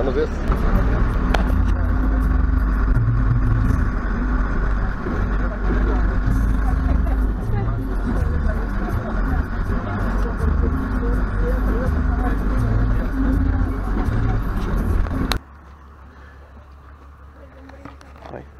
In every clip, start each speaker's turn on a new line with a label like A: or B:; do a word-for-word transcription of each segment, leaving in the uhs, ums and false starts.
A: buenos días. Ay.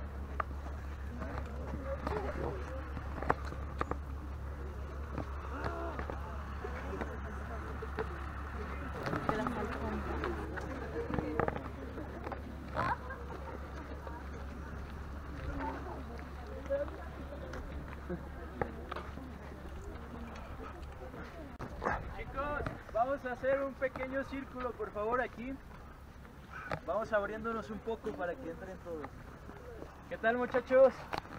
B: Chicos, vamos a hacer un pequeño círculo, por favor, aquí. Vamos abriéndonos un poco para que entren todos. ¿Qué tal, muchachos?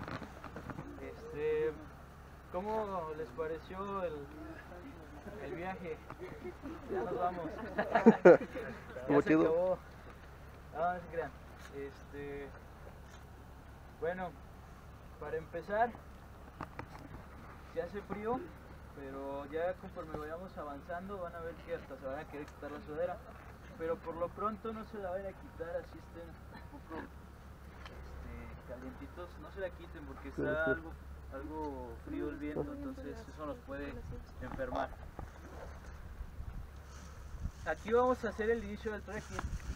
B: Este, ¿cómo les pareció el, el viaje? Ya nos vamos. Ya se acabó. No, no se crean. Este, bueno, para empezar, se hace frío, pero ya conforme vayamos avanzando van a ver que hasta se van a querer quitar la sudadera, pero por lo pronto no se la vayan a quitar, así estén un poco este, calientitos, no se la quiten porque está algo, algo frío el viento, entonces eso nos puede enfermar. Aquí vamos a hacer el inicio del trekking.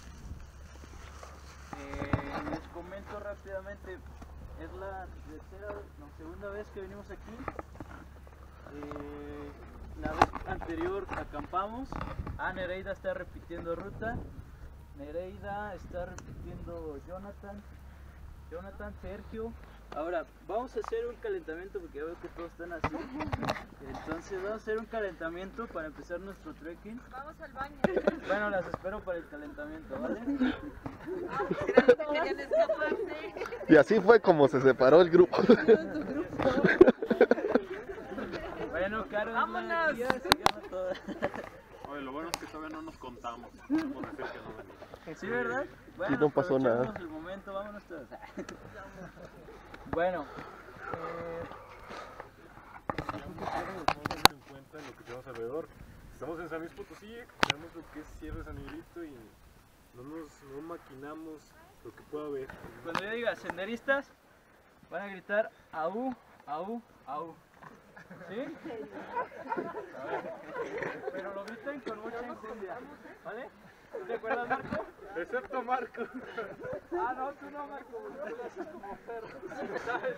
B: Eh, les comento rápidamente, es la tercera, no, segunda vez que venimos aquí. Eh, la vez anterior acampamos. Ah, Nereida está repitiendo ruta. Nereida está repitiendo Jonathan. Jonathan, Sergio. Ahora, vamos a hacer un calentamiento porque ya veo que todos están así. Entonces vamos a hacer un calentamiento para empezar nuestro trekking.
C: Vamos al baño.
B: Bueno, las espero para el calentamiento, ¿vale?
C: Querían escaparse.
A: Y así fue como se separó el grupo.
B: Bueno, Caro,
C: vámonos.
B: Ya se llama toda.
D: Oye, lo bueno es que todavía no nos contamos. Podemos decir que no venimos.
B: ¿Sí, verdad? Bueno,
A: Y no pasó nada.
B: aprovechemos el momento, vámonos todos. Bueno, eh,
D: Tenemos que tener en cuenta lo que tenemos alrededor. Estamos en San Luis Potosí, tenemos lo que es Sierra de San Miguelito y no nos no maquinamos lo que pueda haber.
B: cuando yo diga senderistas, van a gritar au, au, au. ¿Sí? A ver. Pero lo gritan con mucha enjundia, ¿vale? ¿Te acuerdas, Marco?
D: Excepto Marco.
B: Ah, no, tú no, Marco, porque tú lo haces como perro. ¿Sabes?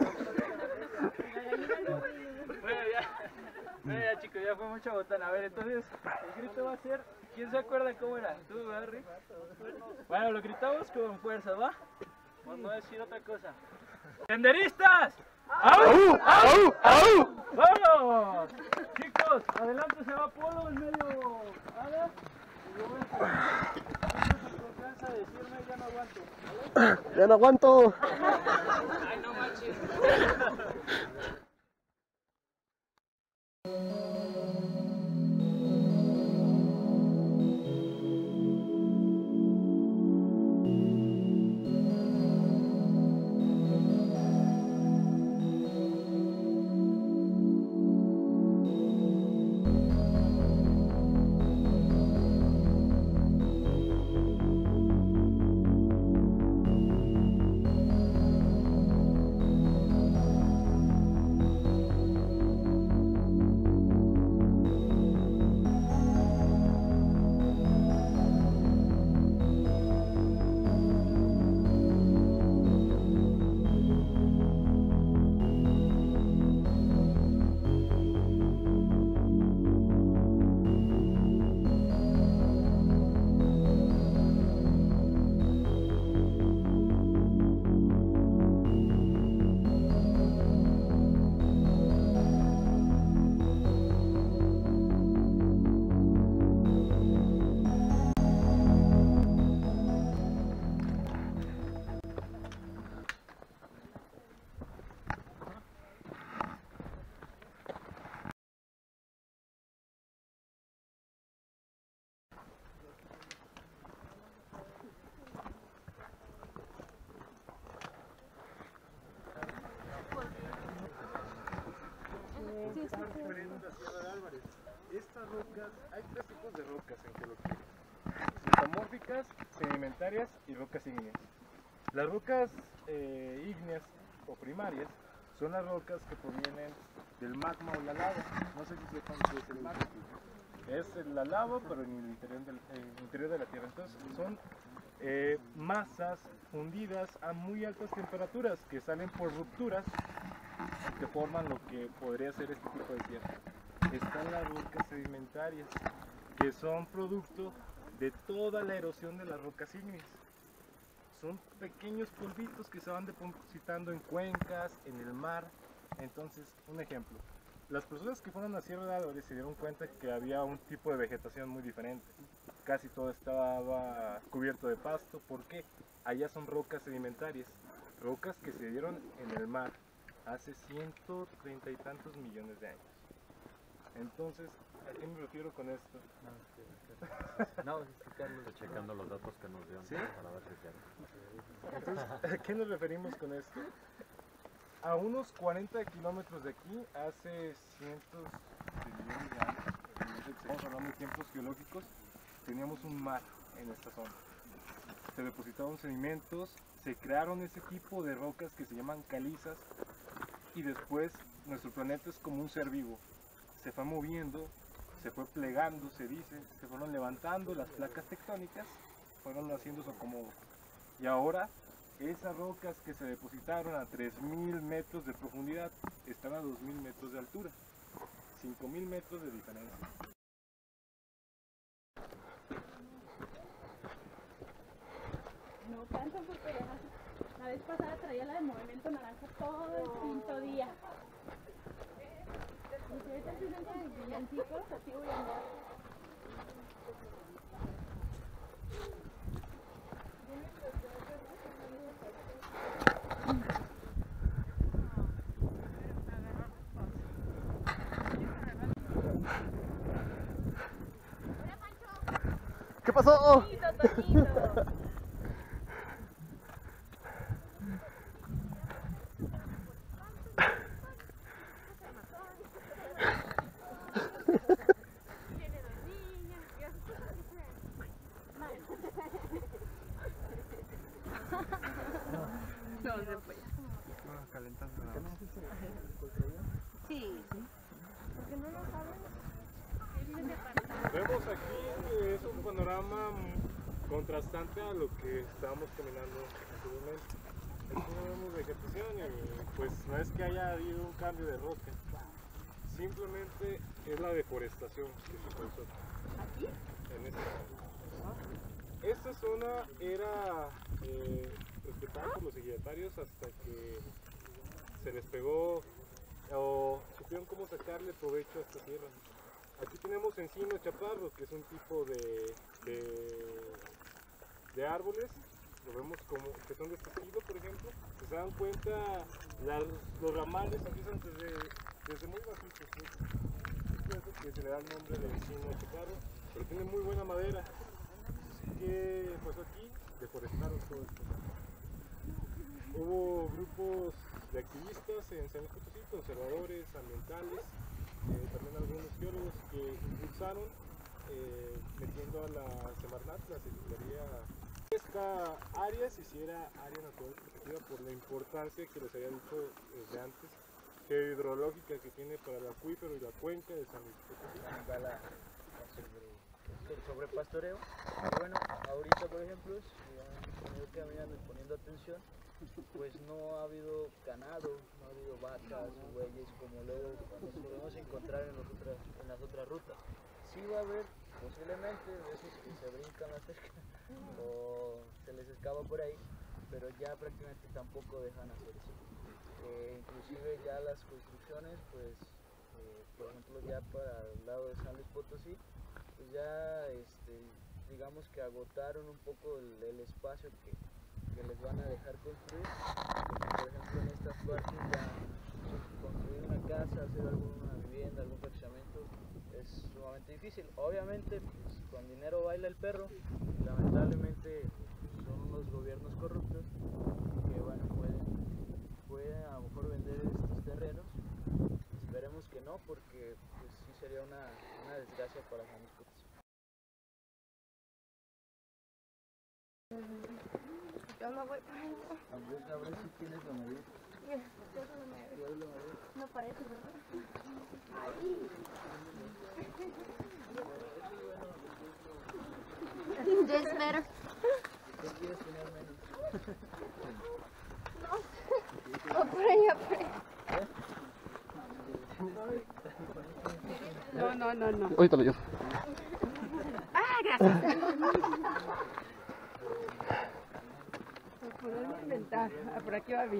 B: Bueno, ya. Bueno, ya, chicos, ya fue mucha botana. A ver, entonces, el grito va a ser... ¿Quién se acuerda cómo era? ¿Tú, Barry? Bueno, lo gritamos con fuerza, ¿va? Vamos a decir otra cosa. ¡Senderistas! ¡Au! ¡Au! ¡Au! ¡Vamos! Chicos, adelante se va Polo, en medio Ada. Y yo voy a con confianza de decirme ya no aguanto, ¿vale?
A: Ya no aguanto.
B: Ay, no manches.
D: Estas rocas, hay tres tipos de rocas en que lo que metamórficas, sedimentarias y rocas ígneas. Las rocas eh, ígneas o primarias son las rocas que provienen del magma o la lava. No sé si sepan qué es el magma. Es la lava, pero en el interior, del, en el interior de la Tierra. Entonces son eh, masas fundidas a muy altas temperaturas que salen por rupturas que forman lo que podría ser este tipo de tierra. Están las rocas sedimentarias, que son producto de toda la erosión de las rocas ígneas. Son pequeños polvitos que se van depositando en cuencas, en el mar. Entonces, un ejemplo. Las personas que fueron a Sierra de Álvarez se dieron cuenta que había un tipo de vegetación muy diferente. Casi todo estaba cubierto de pasto. ¿Por qué? Allá son rocas sedimentarias, rocas que se dieron en el mar hace ciento treinta y tantos millones de años. Entonces, ¿a qué me refiero con esto?
B: No, es que Carlos
E: Estoy checando los datos que nos dio
D: ¿Sí?
E: para ver si es cierto.
D: Entonces, ¿a qué nos referimos con esto? A unos cuarenta kilómetros de aquí, hace cientos de millones de años, estamos hablando de tiempos geológicos, teníamos un mar en esta zona. Se depositaron sedimentos, se crearon ese tipo de rocas que se llaman calizas, y después nuestro planeta es como un ser vivo. Se fue moviendo, se fue plegando, se dice, se fueron levantando las placas tectónicas, fueron haciendo su acomodo. Y ahora, esas rocas que se depositaron a tres mil metros de profundidad están a dos mil metros de altura, cinco mil metros de diferencia.
C: No canso porque la, la vez pasada traía la de Movimiento Naranja todo el quinto día. Y si ahorita siguen con sus villancicos, así voy a andar.
A: ¿Qué pasó?
C: Toquito, toquito. Tiene dos niñas, y así cosas que sean. Mal. No, no puede. Sí. Porque no lo saben.
D: Vemos aquí que es un panorama contrastante a lo que estábamos caminando anteriormente. Aquí no vemos vegetación y pues no es que haya habido un cambio de roca, simplemente es la deforestación que se causó
C: ¿Aquí?
D: en esta zona. Esta zona era eh, respetada por los ejidatarios hasta que se les pegó o supieron cómo sacarle provecho a esta tierra. Aquí tenemos encino chaparro, que es un tipo de, de, de árboles, lo vemos como que son de este estilo, por ejemplo. Si se dan cuenta, las, los ramales empiezan desde, desde muy bajitos, ¿sí? Es por eso que se le da el nombre de encino chaparro, pero tiene muy buena madera. ¿Qué pasó aquí? Deforestaron todo esto. Hubo grupos de activistas en San Luis Potosí, conservadores, ambientales, eh, también algunos geólogos que impulsaron eh, metiendo a la Semarnat, la Secretaría, esta área se hiciera área natural protegida por la importancia que les había dicho desde antes, geohidrológica que tiene para el acuífero y la cuenca de San Luis Potosí.
B: va la, la sobre, el sobrepastoreo. Y bueno, ahorita por ejemplo, si han venido caminando y poniendo atención, pues no ha habido ganado, no ha habido vacas, bueyes como luego nos podemos encontrar en, los otras, en las otras rutas. Sí va a haber posiblemente de esos que se brincan la cerca o se les escapa por ahí, pero ya prácticamente tampoco dejan hacer eso. Eh, inclusive ya las construcciones, pues eh, por ejemplo ya para el lado de San Luis Potosí, pues ya este, digamos que agotaron un poco el, el espacio que que les van a dejar construir, porque por ejemplo en estas partes ya construir una casa, hacer alguna vivienda, algún fraccionamiento es sumamente difícil. Obviamente pues, con dinero baila el perro, y lamentablemente son unos gobiernos corruptos que bueno, pueden, pueden a lo mejor vender estos terrenos. Esperemos que no, porque pues, sí sería una, una desgracia para San Luis Potosí.
C: no voy para allá.
B: A ver, a ver si tienes la nariz.
C: No parece, ¿verdad? Ahí. Yo espero.
B: ¿Qué quieres tener menos?
C: No, por allá, por allá.
F: No, no, no, no.
A: Ahorita lo llevo.
F: Ah, gracias. Por poderme inventar. Ah, por aquí va bien.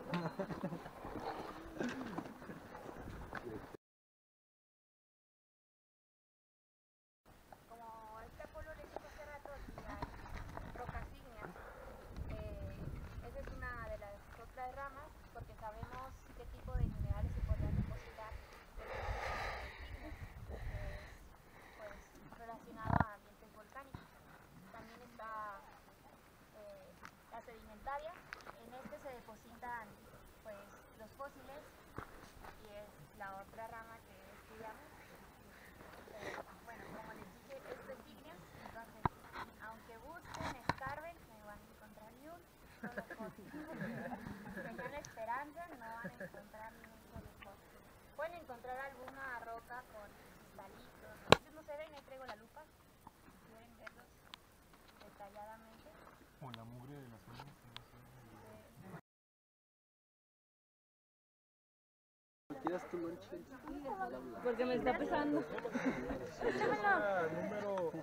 G: Como este pueblo le dijo hace rato y hay rocas ígneas, eh, esa es una de las otras ramas porque sabemos qué tipo de minerales se podrían depositar en este tipo de ígneas, que es pues relacionado a ambientes volcánicos. También está eh, la sedimentaria, en este se depositan pues los fósiles y es la otra rama que estudiamos. Eh, bueno, como les dije, esto es ígneo, entonces, aunque busquen, escarben, no van a encontrar ni un solo fósil. Tengan esperanza, no van a encontrar ni un solo fósil. Pueden encontrar alguna roca con cristalitos, ellos no se ven, ahí traigo la lupa, si quieren verlos detalladamente.
D: O la mugre de las uñas.
B: ¿Quieres tu lonche?
F: Porque me está pesando.
D: Número.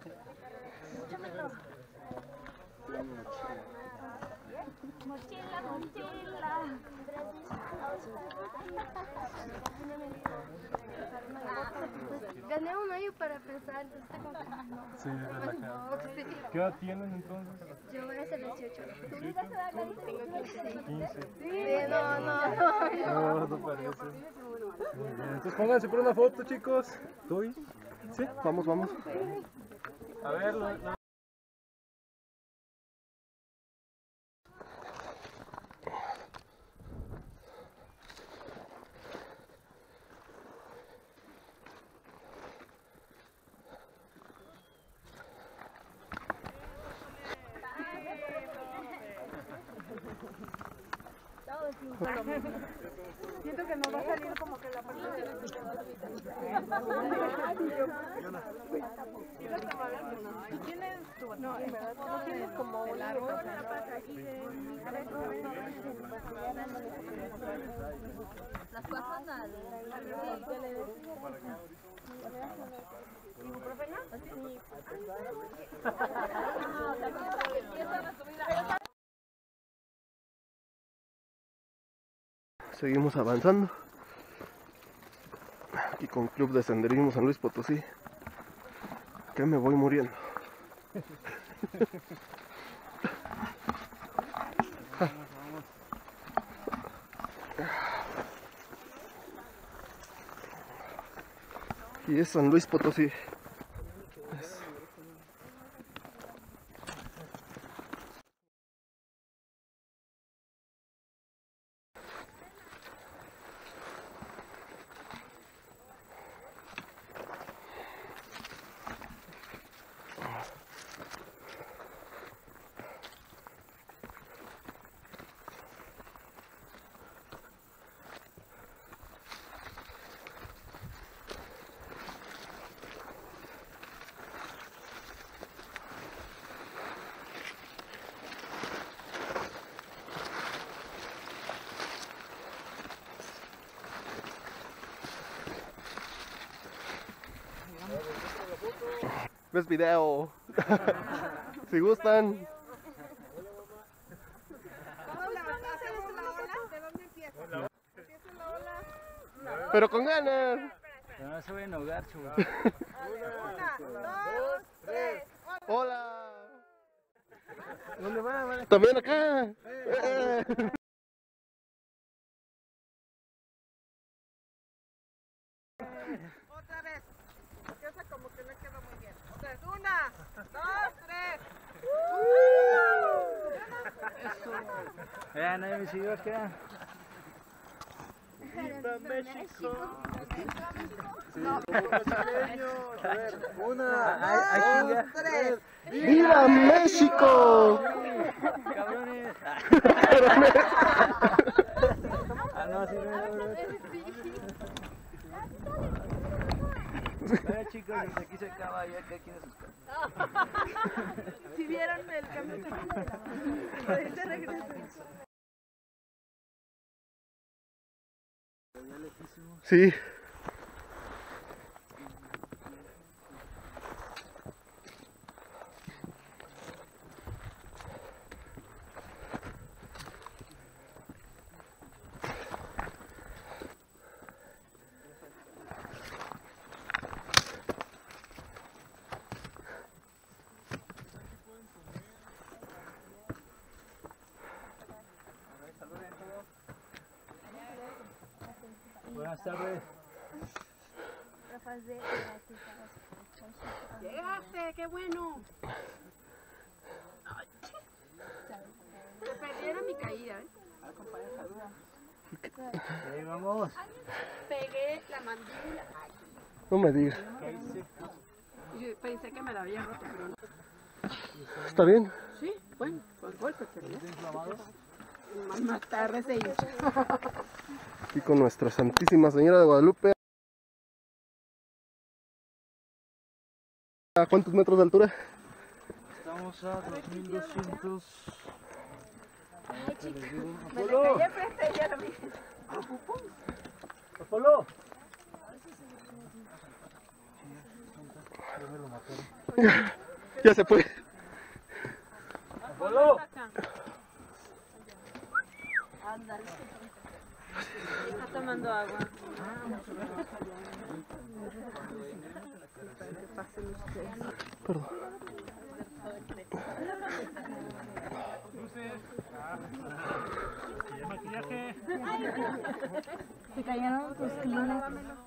C: Mochila, mochila. Gané un año para empezar, entonces tengo que...
D: Sí, relajado.
C: Sí.
D: ¿Qué edad tienen entonces?
C: Yo voy a hacer dieciocho. ¿Tú me vas a dar la lista? Tengo quince.
D: quince.
C: Sí, no, no, no.
D: No, no parece. Muy bien, entonces pónganse por una foto, chicos. ¿Tú? ¿Sí?
A: Vamos, vamos.
D: A ver, lo, lo...
F: Siento que nos va a salir como que la parte de la ¿Tienes tu no, ¿verdad? No tienes como un árbol.
G: Las cosas nada.
F: ¿Ibuprofeno?
A: Seguimos avanzando. Aquí con Club de Senderismo San Luis Potosí. Que me voy muriendo. Y es San Luis Potosí. ¿Ves video? Si gustan. Pero con ganas.
B: Pero no se vayan a ahogar, chavos.
A: Hola.
B: ¿Dónde van?
A: También acá. Eh.
F: Otra vez. Porque esa como que no quedó muy bien. Otra vez. Una, dos, tres.
B: Ya nadie me siguió acá.
C: México.
D: A ver, una,
F: dos, tres.
A: ¡Viva México!
B: Cabrones. Ah, no, sí, no, no, no. Bueno, chicos, desde aquí se acaba ya que aquí en sus casas.
F: Si vieron el cambio de la mano, de regreso.
A: Sí.
B: Buenas tardes.
F: Llegaste, qué bueno. Me perdieron mi caída, ¿eh?
B: Ahí vamos.
F: Pegué la mandíbula. Ay,
A: No me digas.
F: yo pensé que me la había roto, pero no.
A: ¿Está bien?
F: Sí, bueno, pues golpe, pero no. Más tarde se hizo.
A: Aquí con nuestra Santísima Señora de Guadalupe. ¿A cuántos metros de altura?
B: Estamos a dos mil doscientos.
F: Ay, chica, me le caí enfrente y ya lo vi.
B: ¡Apolo!
A: Ya se fue.
B: ¡Apolo!
F: Está tomando agua.
A: Perdón.
C: Se cayeron tus clines.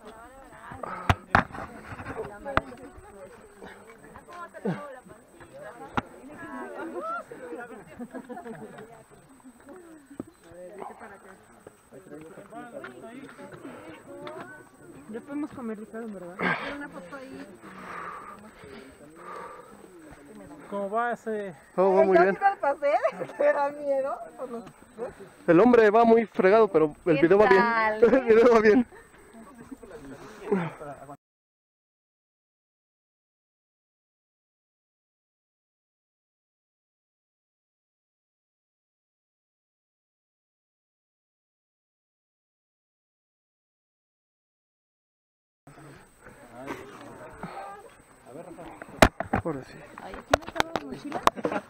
C: Ya podemos comer, Ricardo, ¿verdad?
F: Una foto ahí.
B: ¿Cómo va ese?
A: Oh, va muy bien.
F: al pasé, te da miedo.
A: El hombre va muy fregado, pero el
F: ¿Qué
A: video va bien.
F: tal?
A: El video va bien. Ahora sí.
C: Ay, ¿aquí no estaba la mochila?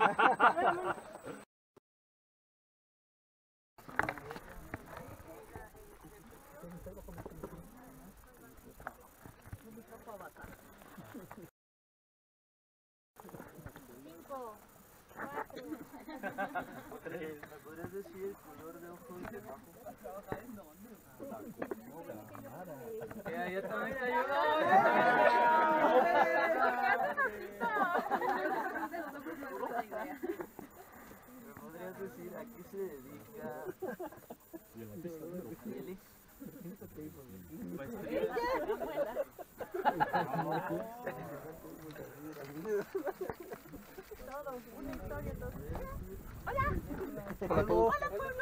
B: ¿Me podrías decir el color de ojos de bajo? Ya, ya también te ¿Me podrías decir a qué se dedica Eli?
A: Hola, todos.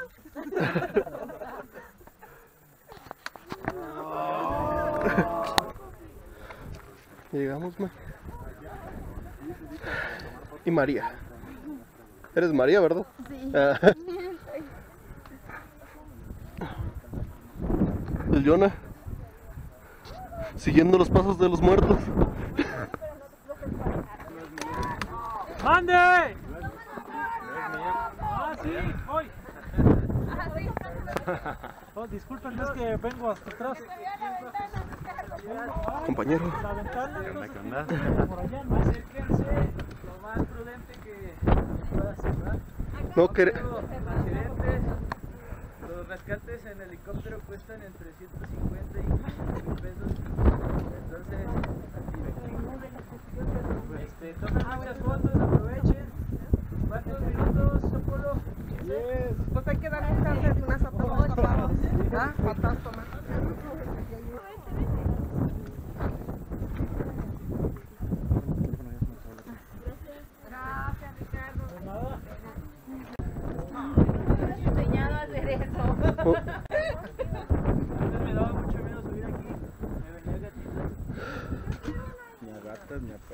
A: Llegamos, ma. Y María. ¿Eres María, verdad?
C: Sí.
A: Ah. El Jonah. Siguiendo los pasos de los muertos.
B: ¡Mande! Ah, sí, voy. Oh, disculpen, es que vengo hasta atrás.
A: Compañero.
B: La ventana.
E: ¿Qué onda, qué onda?
B: Por allá, ¿no? Acérquense lo más prudente que pueda ser, ¿verdad?
A: No quer-
B: Luego, accidentes, los rescates en helicóptero cuestan entre ciento cincuenta y quinientos mil pesos. Entonces, este, tomen muchas fotos, aprovechen. ¿Cuántos minutos, Apolo?
F: Yes. Pues hay que dar un chance de unas a todos. ¿Ah? ¿Cuántas tomas?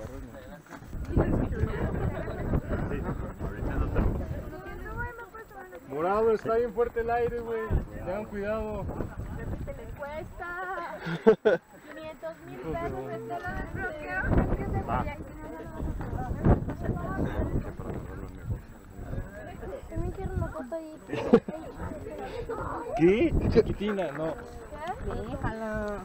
D: Morado, está bien fuerte el aire, güey. Tengan cuidado.
C: Cuesta quinientos mil pesos este lo desbloqueo. Es que se podía también quiero una foto ahí.
D: ¿Qué? Chiquitina, no.
C: ¿Qué? Híjalo.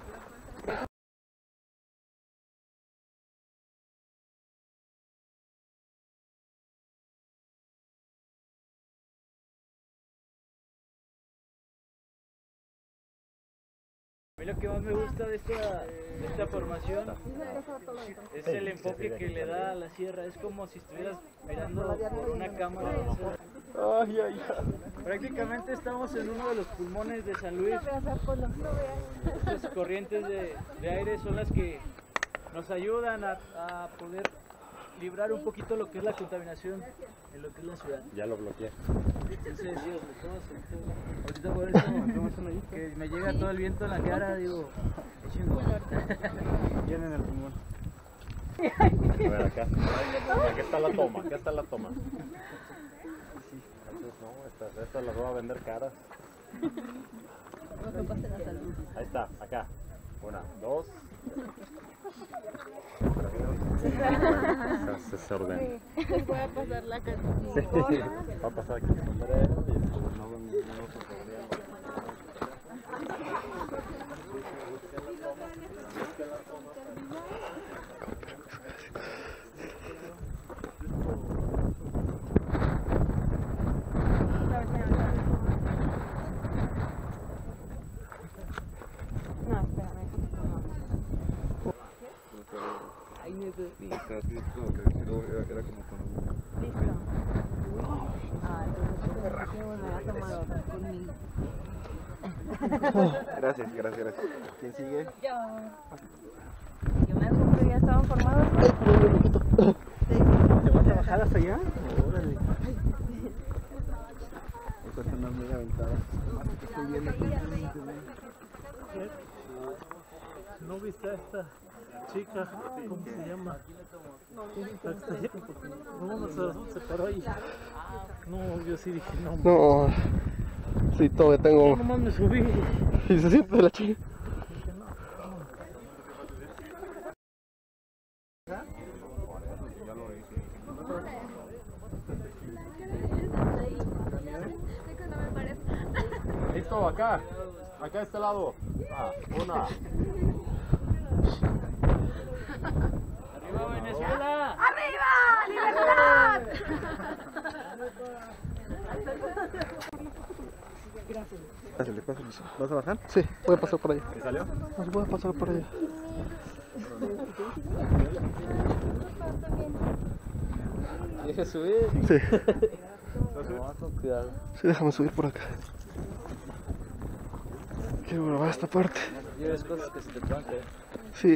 B: A mí lo que más me gusta de esta, de esta formación es el enfoque que le da a la sierra. Es como si estuvieras mirando por una cámara.
A: Ay, ay, ay.
B: Prácticamente estamos en uno de los pulmones de San Luis. Estas corrientes de, de aire son las que nos ayudan a, a poder librar un poquito lo que es la contaminación en lo que es la ciudad.
E: Ya lo bloqueé.
B: Entonces, Dios, me tomas ahorita por eso que me llega todo el viento en la cara, digo, qué chingón.
D: Tienen el pulmón.
E: A ver, acá. Aquí está la toma, acá está la toma. Entonces, no, estas, estas las voy a vender caras. Ahí está, acá. Una, dos. Se, se ordena.
C: Les voy a pasar la canción.
E: Sí. Va a pasar aquí el sombrero y después no, no, no se ordena.
C: No, espérame.
H: Ay, necesito. Listo. Ah, entonces, qué bueno, ya tomado conmigo.
A: Gracias, gracias, gracias. ¿Quién sigue?
C: Yo. Yo me acuerdo que ya estaban formados.
A: ¿Te vas a bajar hasta allá? Órale. Estas son las mega ventadas. Estoy viendo aquí.
D: ¿No viste a esta chica? ¿Cómo se llama? No, no se, se paró ahí. No, yo sí dije, no.
A: No, sí, todavía tengo.
D: Nomás me subí.
A: Y se siente de la chica.
E: Listo, acá. Acá a este lado. Ah, una.
B: ¡Arriba Venezuela!
C: ¡Arriba! ¡Libertad!
A: Gracias, le paso. ¿Vas a bajar? Sí, voy a pasar por allá.
E: ¿Qué salió?
A: No se puede pasar por allá.
B: ¿Deja subir?
A: Sí.
B: No, con cuidado.
A: Sí, déjame subir por acá. Quiero grabar esta parte.
B: Lleves cosas que se te puedan caer.
A: Sí.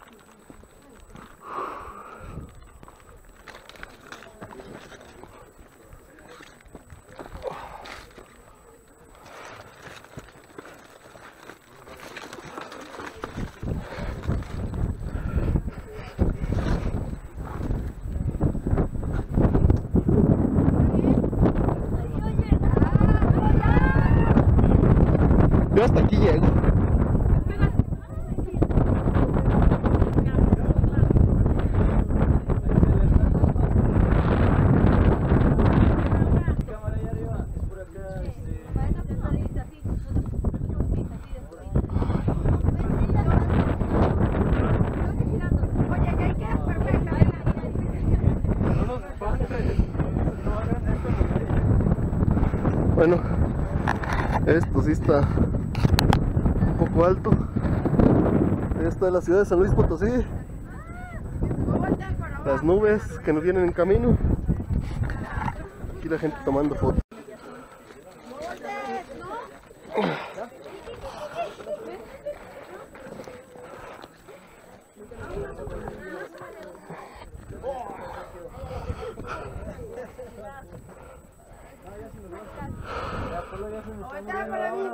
A: Yo hasta aquí llego.
B: Cámara allá arriba, es por acá, este...
F: Oye, ya hay que perfecta.
B: No nos pases, no hagan esto.
A: Bueno, esto sí está un poco alto. Esta es la ciudad de San Luis Potosí. Las nubes que nos vienen en camino. Aquí la gente tomando fotos.
F: Voltea para mí.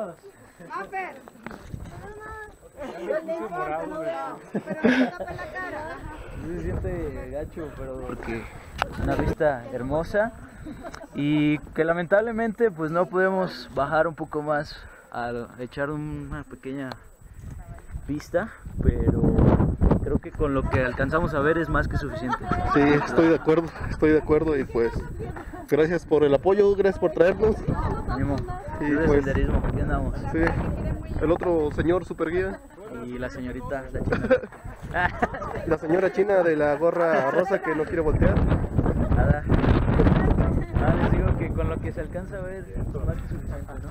F: Mafer. Yo tengo que no veo. Pero me tapa la cara.
B: se siente gacho, pero porque una vista hermosa y que lamentablemente pues no podemos bajar un poco más a echar una pequeña vista, pero creo que con lo que alcanzamos a ver es más que suficiente.
A: Sí, estoy de acuerdo, estoy de acuerdo y pues gracias por el apoyo, gracias por traernos.
B: Ánimo,
A: Y
B: y
A: pues-
B: senderismo, aquí andamos.
A: Sí, el otro señor super guía,
B: Y la señorita, la china.
A: la señora china de la gorra rosa que no quiere voltear.
B: Nada. Nada, les digo que con lo que se alcanza a ver es más que suficiente, ¿no?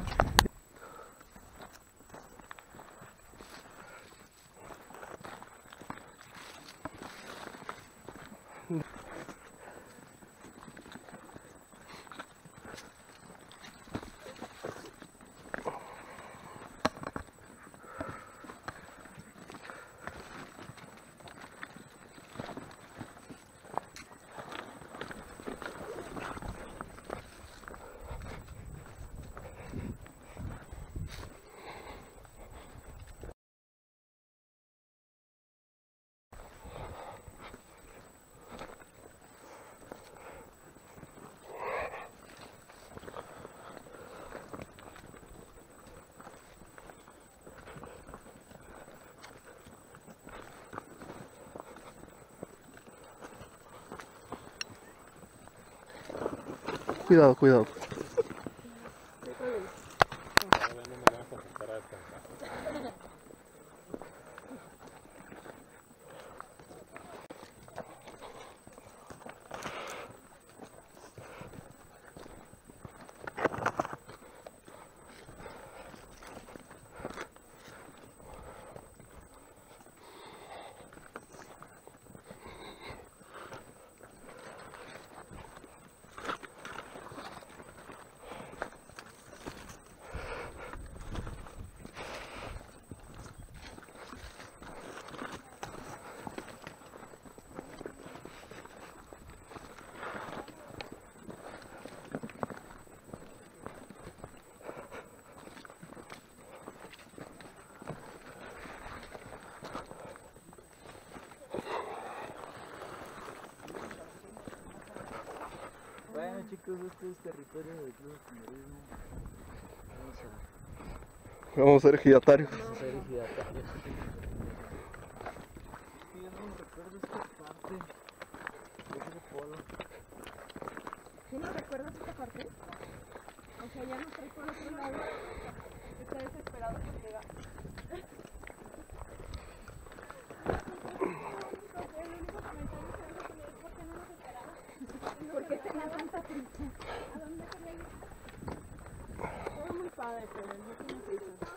A: Cuidado, cuidado.
B: Bueno chicos, este es territorio del Club de Senderismo. Vamos a,
A: Vamos a ser ejidatarios.
B: vamos a hacer ejidatarios. Sí, yo no recuerdo esta parte de ese polo.
C: ¿Sí no recuerdas esta parte? O sea, ya no trae por otro lado. Está desesperado por llegar. El único comentario que vamos a tener es por qué no nos esperaba. ¿Por qué tenía tanta prisa? ¿A dónde quería ir? Todo muy padre, pero no tiene prisa.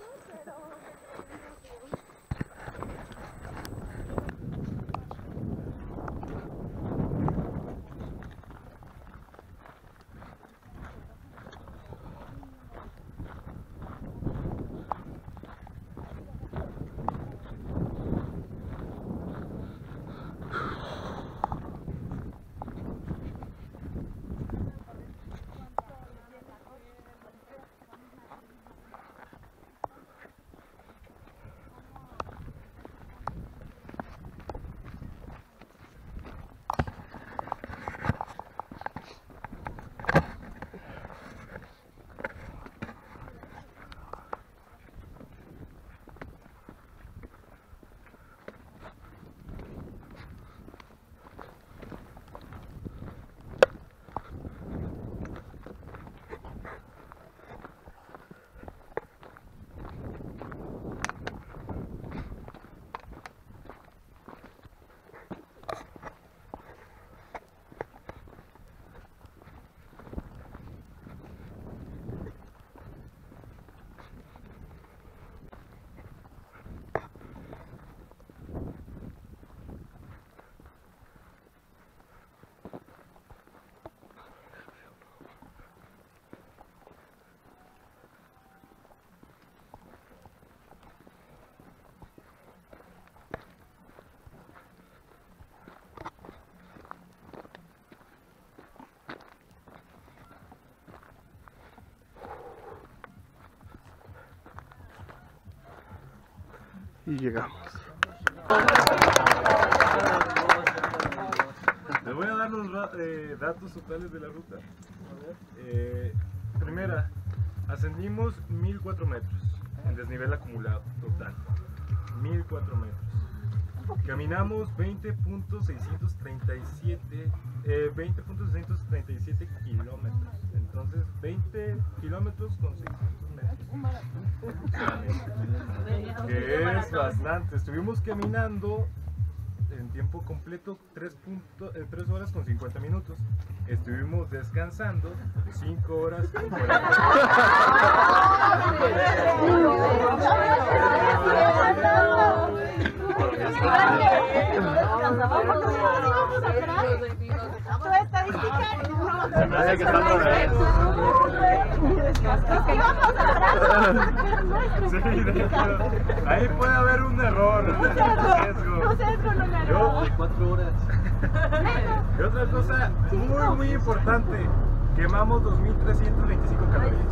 A: Y llegamos.
D: Les voy a dar los ra- eh, datos totales de la ruta. Eh, primera, ascendimos mil cuatro metros en desnivel acumulado total. mil cuatro metros. Caminamos veinte punto seiscientos treinta y siete eh, veinte punto seiscientos treinta y siete kilómetros. Entonces, veinte kilómetros con seiscientos metros. Que es bastante. Estuvimos caminando en tiempo completo tres horas con cincuenta minutos. Estuvimos descansando cinco horas con cuarenta
F: Tu estadística.
E: Se me hace que está al revés.
F: Nos íbamos atrás.
D: Sí, de hecho, ahí puede haber un error, un riesgo. Yo,
A: cuatro horas.
D: y otra cosa muy muy importante, quemamos dos mil trescientos veinticinco calorías.